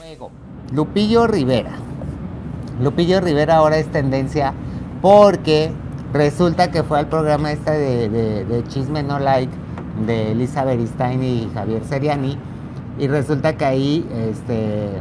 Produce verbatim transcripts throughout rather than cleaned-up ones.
Luego, Lupillo Rivera. Lupillo Rivera ahora es tendencia porque resulta que fue al programa este de, de, de Chisme No Like de Elisa Beristain y Javier Seriani, y resulta que ahí, este,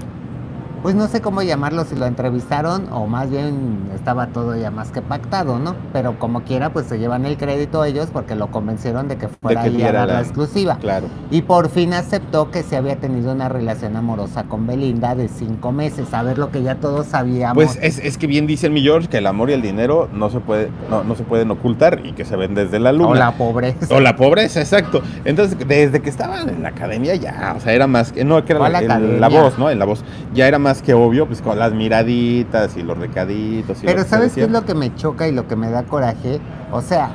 pues no sé cómo llamarlo, si lo entrevistaron o más bien estaba todo ya más que pactado, ¿no? Pero como quiera, pues se llevan el crédito ellos porque lo convencieron de que fuera De que ahí a dar diera la la- exclusiva. Claro. Y por fin aceptó que se había tenido una relación amorosa con Belinda de cinco meses, a ver lo que ya todos sabíamos. Pues es, es que bien dice mi George que el amor y el dinero no se puede, no, no se pueden ocultar y que se ven desde la luna. O la pobreza. O la pobreza, exacto. Entonces, desde que estaban en la academia ya, o sea, era más que, no, que era ¿Cuál la, el- academia? la voz, ¿no? En la voz. Ya era más que obvio, pues con las miraditas y los recaditos. Y Pero lo que se ¿sabes qué es decía. lo que me choca y lo que me da coraje? O sea,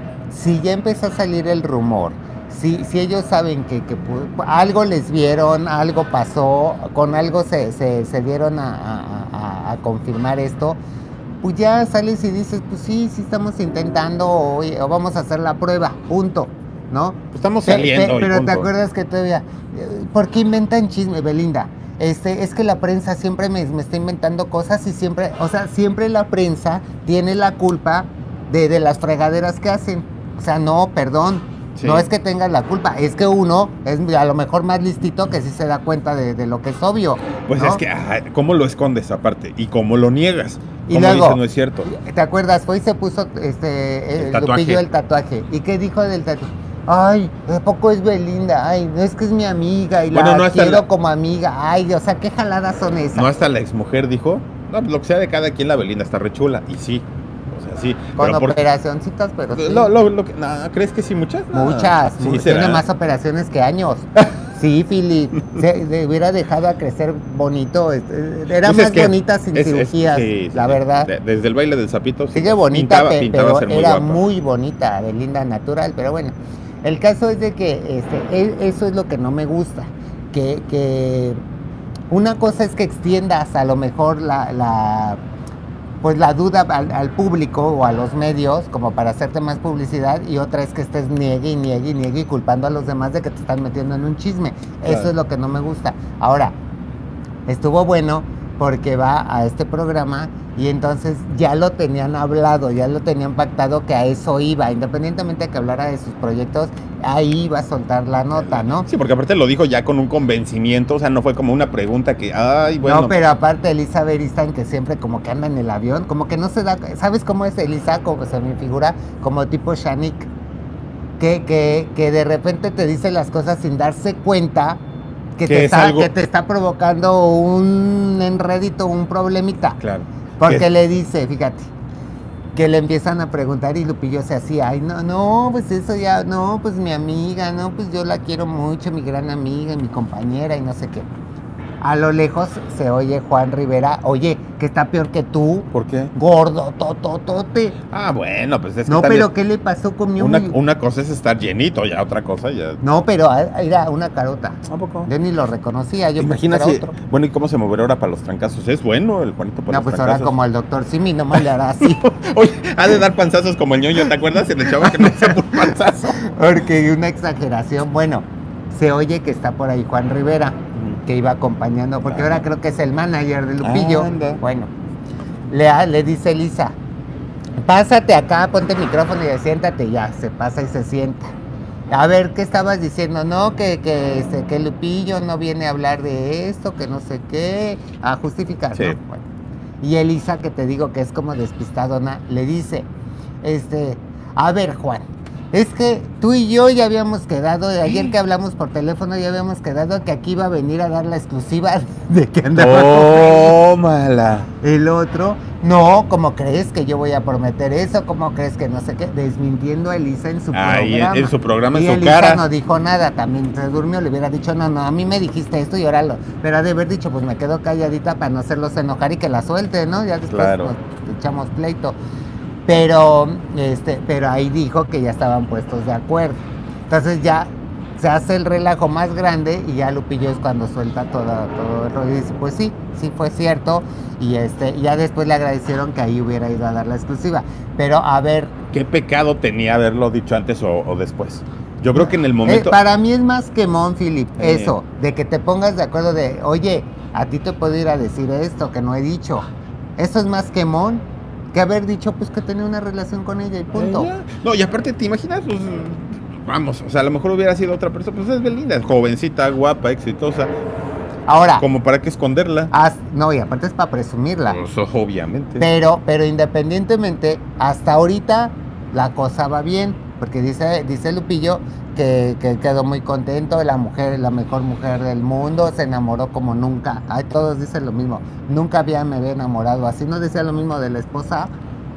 si ya empezó a salir el rumor, si, si ellos saben que, que pu- algo les vieron, algo pasó, con algo se, se, se dieron a, a- a- a confirmar esto, pues ya sales y dices, pues sí, sí estamos intentando o, o vamos a hacer la prueba, punto, ¿no? Pues estamos Pe- saliendo. pe- y pero punto. te acuerdas que todavía, eh, ¿por qué inventan chisme, Belinda? Este, es que la prensa siempre me, me está inventando cosas y siempre, o sea, siempre la prensa tiene la culpa de, de las fregaderas que hacen. O sea, no, perdón, Sí. no es que tengas la culpa, es que uno es a lo mejor más listito que sí se da cuenta de, de lo que es obvio. Pues ¿no? es que, ajá, ¿cómo lo escondes aparte? ¿Y cómo lo niegas? Y ¿Cómo luego, dices no es cierto? ¿te acuerdas? Fue y se puso este, El el tatuaje. Lupillo el tatuaje. ¿Y qué dijo del tatuaje? Ay, ¿de poco es Belinda? Ay, no es que es mi amiga y Bueno, la no, hasta quiero la- como amiga. Ay, o sea, ¿qué jaladas son esas? No, hasta la exmujer dijo, no, pues lo que sea de cada quien, la Belinda está re chula. Y sí, o sea, sí. Con pero por- operacioncitas, pero sí. Lo, lo, lo que- no, ¿crees que sí muchas? No. Muchas, Sí, mu- será. tiene más operaciones que años. Sí, Philip, se, se hubiera dejado a crecer bonito. este, Era Pues es más que bonita sin es- es- cirugías, sí, la sí, verdad. de- desde el baile del sapito. sí, Sigue bonita, pintaba- pe- pintaba pero ser muy era guapa. muy bonita, Belinda natural, pero bueno. El caso es de que este, e- eso es lo que no me gusta. Que, que una cosa es que extiendas a lo mejor la, la pues la duda al, al público o a los medios como para hacerte más publicidad, y otra es que estés niegue y niegue y niegue y culpando a los demás de que te están metiendo en un chisme. Eso Claro. es lo que no me gusta. Ahora, estuvo bueno porque va a este programa y entonces ya lo tenían hablado, ya lo tenían pactado que a eso iba, independientemente de que hablara de sus proyectos, ahí iba a soltar la nota, ¿no? Sí, porque aparte lo dijo ya con un convencimiento, o sea, no fue como una pregunta que, ay, bueno. No, pero aparte Elisa Beristain, que siempre como que anda en el avión, como que no se da, ¿sabes cómo es Elisa? Como se me figura, como tipo Shanik, que, que, que de repente te dice las cosas sin darse cuenta que, Que te, es está, algo- que te está provocando un enredito, un problemita. Claro. Porque Que- le dice, fíjate, que le empiezan a preguntar y Lupillo se hacía, ay, no, no, pues eso ya, no, pues mi amiga, no, pues yo la quiero mucho, mi gran amiga, mi compañera y no sé qué. A lo lejos se oye Juan Rivera, oye, que está peor que tú, ¿Por qué? gordo, tototote. Ah, bueno, pues es que No, también pero ¿qué le pasó con mi una, humil- una cosa es estar llenito, ya otra cosa ya. No, pero ah, era una carota. ¿A poco? Yo ni lo reconocía, yo Imagina pensé si, que era otro. bueno, ¿y cómo se moverá ahora para los trancazos? Es bueno el Juanito para No, los pues trancazos. ahora como el doctor Simi, nomás le hará así. Oye, ha de dar panzazos como el ñoño, ¿te acuerdas? El chavo que no se por panzazo. Porque una exageración. Bueno, se oye que está por ahí Juan Rivera, que iba acompañando, porque Ah. ahora creo que es el manager de Lupillo. Anda. Bueno, le, ha- le dice Elisa, pásate acá, ponte el micrófono y siéntate. Ya, se pasa y se sienta. A ver, ¿qué estabas diciendo? No, que, que, este, que Lupillo no viene a hablar de esto, que no sé qué, a justificar, Sí. ¿no? Bueno. Y Elisa, que te digo que es como despistadona, le dice, este, a ver, Juan, es que tú y yo ya habíamos quedado, ayer que hablamos por teléfono, ya habíamos quedado que aquí iba a venir a dar la exclusiva de que andaba con Tómala. el otro. No, ¿cómo crees que yo voy a prometer eso? ¿Cómo crees que no sé qué? Desmintiendo a Elisa en su Ahí, en- programa. en su programa, en y su Elisa cara. no dijo nada, también se durmió, le hubiera dicho, no, no, a mí me dijiste esto y ahora lo... Pero ha de haber dicho, pues me quedo calladita para no hacerlos enojar y que la suelte, ¿no? Ya después Claro. pues, echamos pleito. Pero, este, pero ahí dijo que ya estaban puestos de acuerdo. Entonces ya se hace el relajo más grande y ya Lupillo es cuando suelta todo, todo el rollo y dice, pues sí, sí fue cierto. Y este, y ya después le agradecieron que ahí hubiera ido a dar la exclusiva. Pero a ver, ¿Qué pecado tenía haberlo dicho antes o, o después? Yo creo que en el momento... eh, para mí es más quemón, Philip, Eh. eso, de que te pongas de acuerdo de, oye, a ti te puedo ir a decir esto que no he dicho. Eso es más quemón que haber dicho pues que tenía una relación con ella y punto. Eh, no, y aparte, ¿te imaginas? Pues, vamos, o sea, a lo mejor hubiera sido otra persona, pues es Belinda, es jovencita, guapa, exitosa. Ahora, Como para qué esconderla. haz- no, y aparte es para presumirla. Pues, obviamente. Pero, pero independientemente, hasta ahorita la cosa va bien, porque dice, dice Lupillo que, que quedó muy contento, la mujer, la mejor mujer del mundo, se enamoró como nunca. Ay, todos dicen lo mismo, nunca había me había enamorado así, ¿no decía lo mismo de la esposa?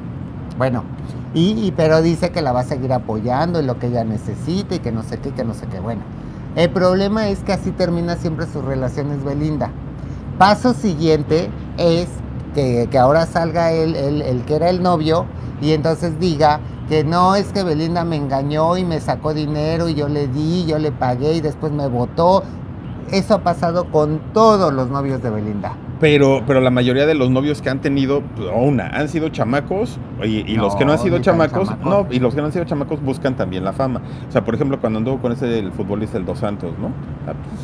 Bueno, y, y pero dice que la va a seguir apoyando en lo que ella necesite y que no sé qué, que no sé qué. Bueno, el problema es que así termina siempre sus relaciones Belinda. Paso siguiente es que, que ahora salga el, el, el que era el novio y entonces diga que no, es que Belinda me engañó y me sacó dinero y yo le di, yo le pagué y después me votó. Eso ha pasado con todos los novios de Belinda. Pero, pero la mayoría de los novios que han tenido, pues, una, han sido chamacos, y, y No, los que no han sido ni tan chamacos, chamacos. no, y los que no han sido chamacos buscan también la fama. O sea, por ejemplo, cuando anduvo con ese el futbolista el Dos Santos, ¿no? Ah, pues,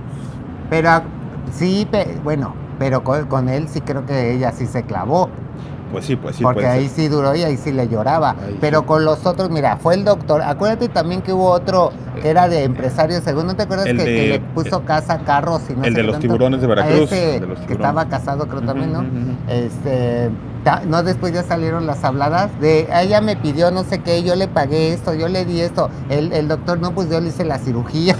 Pero ah, sí, pe- bueno, pero con, con él sí creo que ella sí se clavó. pues sí, pues sí. Porque puede ahí ser. sí duró y ahí sí le lloraba. Ahí Pero sí. con los otros, mira, fue el doctor. Acuérdate también que hubo otro que era de empresario, según, ¿no te acuerdas que, El que de- le puso casa, carros y no el sé de qué los tanto? tiburones de A Veracruz, ese el de los que tiburones. estaba casado, creo también, ¿no? Ujú, ujú, ujú. Este, ta- no, después ya salieron las habladas de, "Ah, ella me pidió no sé qué, yo le pagué esto, yo le di esto. El, el doctor, no, pues yo le hice la cirugía.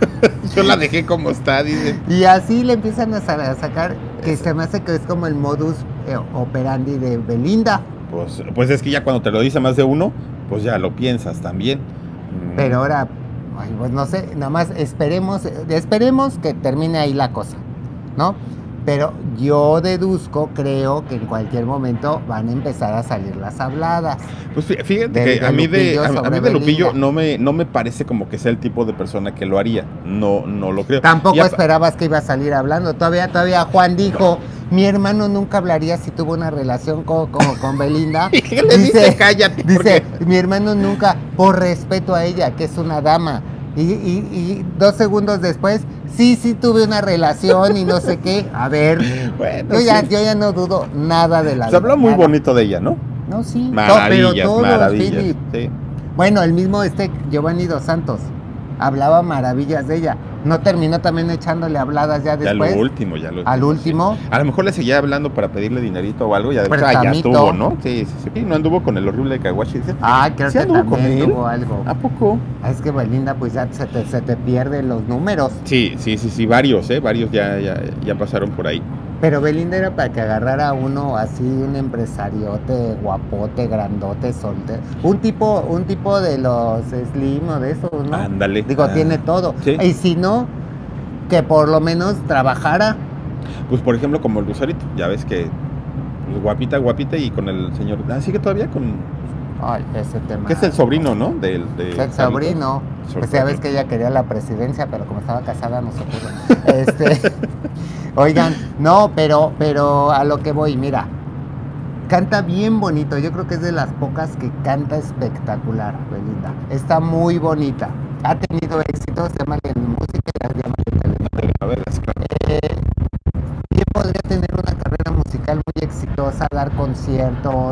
Yo la dejé como está, dice. Y así le empiezan a, sa- a sacar, que se me hace que es como el modus eh, operandi de Belinda. Pues, pues es que ya cuando te lo dice más de uno, pues ya lo piensas también. Mm. Pero ahora, ay, pues no sé, nada más esperemos, eh, esperemos que termine ahí la cosa, ¿no? Pero yo deduzco, creo que en cualquier momento van a empezar a salir las habladas. Pues fí- fíjate de- que de a mí de, Lupillo a, a sobre mí de Lupillo Belinda. no me, no me parece como que sea el tipo de persona que lo haría. No, no lo creo. Tampoco Y a- esperabas que iba a salir hablando. Todavía, todavía Juan dijo, mi hermano nunca hablaría si tuvo una relación con, con, con Belinda. Y le dice, cállate, Dice, porque- mi hermano nunca, por respeto a ella, que es una dama. Y, y- y dos segundos después, sí, sí tuve una relación y no sé qué. A ver, Bueno, yo, ya, sí. yo ya no dudo nada de la Se habló muy nada. bonito de ella, ¿no? No, sí. to- Maravillas, pero todos, maravillas. Philip. Sí. Bueno, el mismo este Giovanni Dos Santos hablaba maravillas de ella. ¿No terminó también echándole habladas ya Ya después? lo último, ya lo Al sí. último. A lo mejor le seguía hablando para pedirle dinerito o algo, ya después, ah, ya Prestamito. estuvo, ¿no? Sí, sí, sí. No anduvo con el horrible de Kawashi. ¿Sí? Ah, creo ¿Sí que anduvo con también él? tuvo algo. ¿A poco? Ah, es que Belinda, pues ya se te, se te pierden los números. Sí, sí, sí, sí, varios, ¿eh? Varios ya, ya, ya pasaron por ahí. Pero Belinda era para que agarrara a uno así, un empresariote, guapote, grandote, soltero. Un tipo, un tipo de los Slim o de esos, ¿no? Ándale. Digo, Ah, tiene todo. sí. Y si no, que por lo menos trabajara. Pues por ejemplo, como el Lucerito, ya ves que pues, guapita, guapita y con el señor. Ah, sigue todavía con. Ay, ese tema. Que es el sobrino, ¿no? Del, de Es el Carlitos. sobrino. Pues ya ves que ella quería la presidencia, pero como estaba casada no se pudo. Este, oigan, no, pero, pero a lo que voy, mira, canta bien bonito. Yo creo que es de las pocas que canta espectacular, Belinda. Está muy bonita. Ha tenido éxitos, llámale en música, llámale en Telenovelas, claro. eh, bien podría tener una carrera musical muy exitosa, dar conciertos,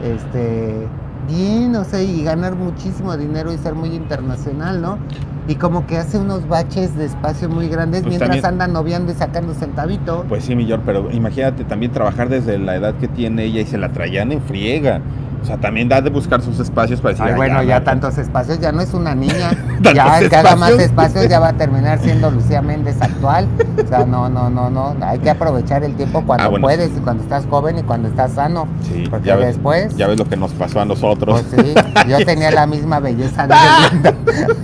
este, bien, o sea, y ganar muchísimo dinero y ser muy internacional, ¿no? Y como que hace unos baches de espacio muy grandes Pues mientras también- anda noviando y sacando centavito. Pues sí, millón, pero imagínate también trabajar desde la edad que tiene ella y se la traían en friega. O sea, también da de buscar sus espacios para decir. Ay, "Ah, bueno, ya Marta". tantos espacios, ya no es una niña. ¿Tantos Ya el que haga más espacios? espacios ya va a terminar siendo Lucía Méndez actual. O sea, no, no, no, no. Hay que aprovechar el tiempo cuando Ah, bueno, puedes sí. y cuando estás joven y cuando estás sano. Sí, Porque ya ves, después. ya ves lo que nos pasó a nosotros. Pues sí, yo tenía la misma belleza de Belinda.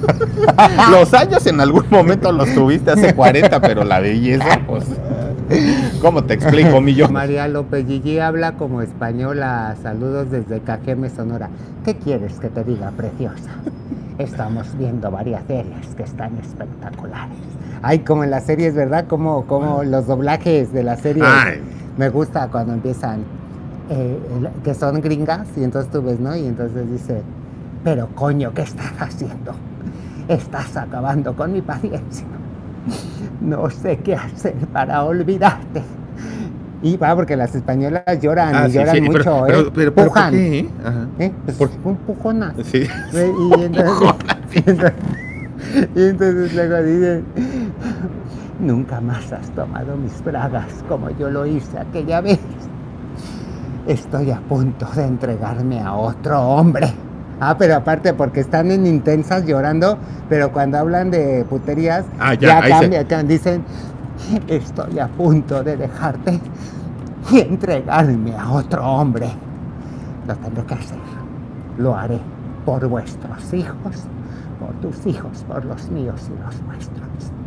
Los años en algún momento los tuviste hace cuarenta, pero la belleza, pues. ¿Cómo te explico, millón? María López Gigi habla como española. Saludos desde Cajeme, Sonora. ¿Qué quieres que te diga, preciosa? Estamos viendo varias series que están espectaculares. Ay, como en las series, ¿verdad? Como, como los doblajes de las series. Ay. Me gusta cuando empiezan, eh, el- que son gringas, y entonces tú ves, ¿no? Y entonces dice, pero coño, ¿qué estás haciendo? Estás acabando con mi paciencia. no sé qué hacer para olvidarte. Y va, porque las españolas lloran, Ah, y sí, lloran sí, mucho, pero, ¿eh? pero, pero, pero, Pujan. ¿por qué? Ajá. ¿Eh? Pues ¿Por- un pujonas. Sí. ¿Eh? Y entonces, y entonces, y entonces luego dicen, nunca más has tomado mis bragas como yo lo hice aquella vez. Estoy a punto de entregarme a otro hombre. Ah, pero aparte porque están en intensas llorando, pero cuando hablan de puterías, Ah, ya, ahí cambia, cam- dicen, estoy a punto de dejarte y entregarme a otro hombre. Lo tendré que hacer. Lo haré por vuestros hijos, por tus hijos, por los míos y los vuestros.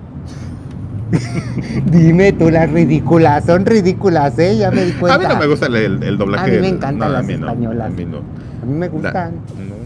Dime tú, las ridículas, son ridículas, ¿eh? Ya me di cuenta. A mí no me gusta el, el, el doblaje. A mí me del- encantan no, a las mí no, españolas. a mí no. A mí me gustan. La- no.